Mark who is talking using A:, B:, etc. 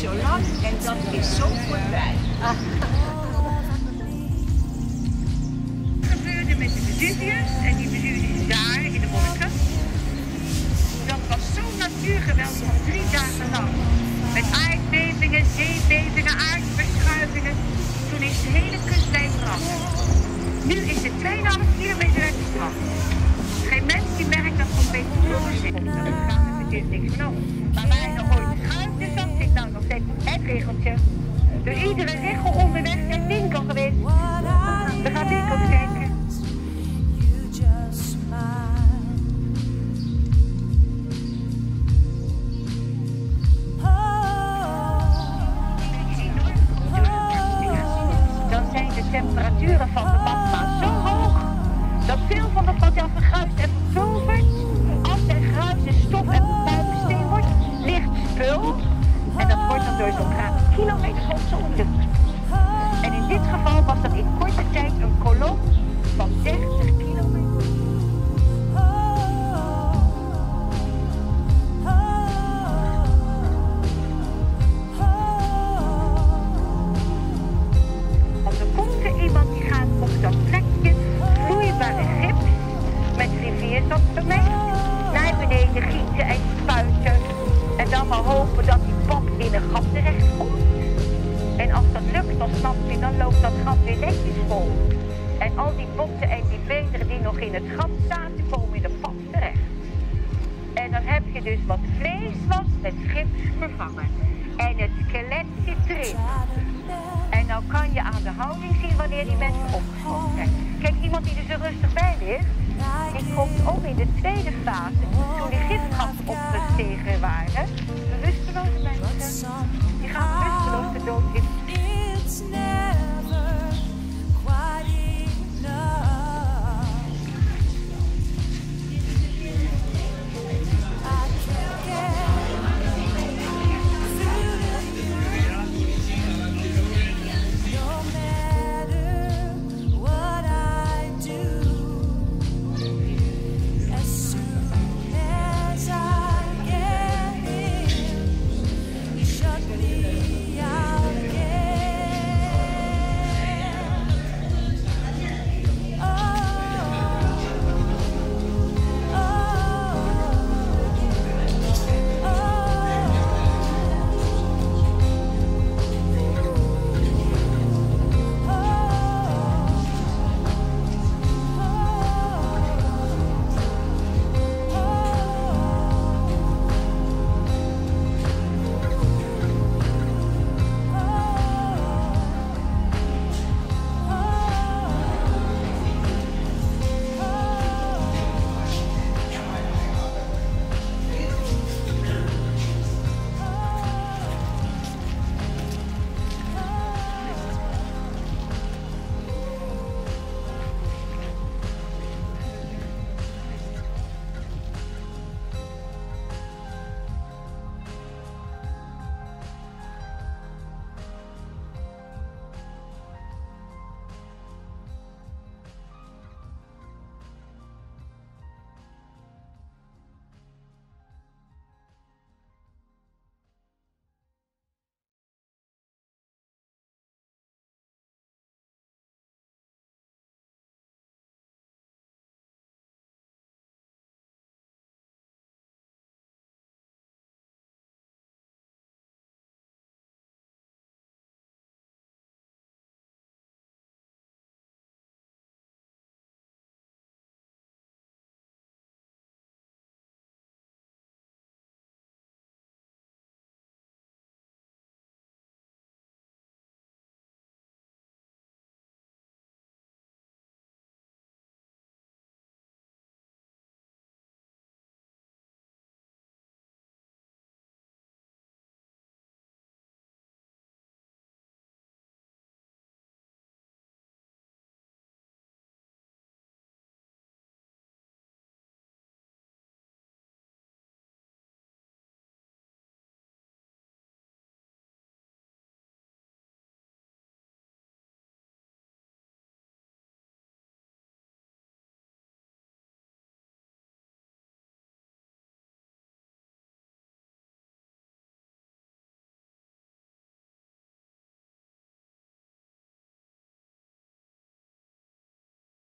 A: zo lang en dat is zo voorbij.
B: Wat gebeurde met de Vesuvius en die Vesuvius daar in de wolken? Dat was zo'n natuurgeweld van 3 dagen lang. Met aardbevingen, zeebevingen, aardverschuivingen. Toen is de hele kustlijn veranderd. Nu is het 2,5 kilometer uit de strand. Geen mens die merkt dat het een beetje zit. Dat gaat er natuurlijk niks van over. Maar waar er ooit schuift is, dat zit nou nog steeds het regeltje. Door iedere regel onderweg een winkel geweest. We gaan winkels kijken. Dan zijn de temperaturen van de magma zo hoog dat veel van het materiaal verguisd en verpulverd. Als er gruis en stof en puinsteen wordt, ligt spul. En dat wordt dan door zo'n kraan kilometers hoog zo in de lucht. En in dit geval was dat in korte tijd een kolom van 30 kilometer. Want er komt er iemand die gaat op dat plekje vloeibare gips met rivierzand vermengd naar beneden gieten en spuiten. En dan maar hopen dat die pop in een gat terechtkomt. En als dat lukt, dan snap je, dan loopt dat gat weer netjes vol. En al die botten en die beenderen die nog in het gat staan, die komen in de pap terecht. En dan heb je dus wat vlees was met gips vervangen. En het skelet zit erin. En nou kan je aan de houding zien wanneer die mensen opgesloten zijn. Kijk, iemand die er zo rustig bij ligt, die komt ook in de tweede fase, toen die gifgassen opgestegen waren.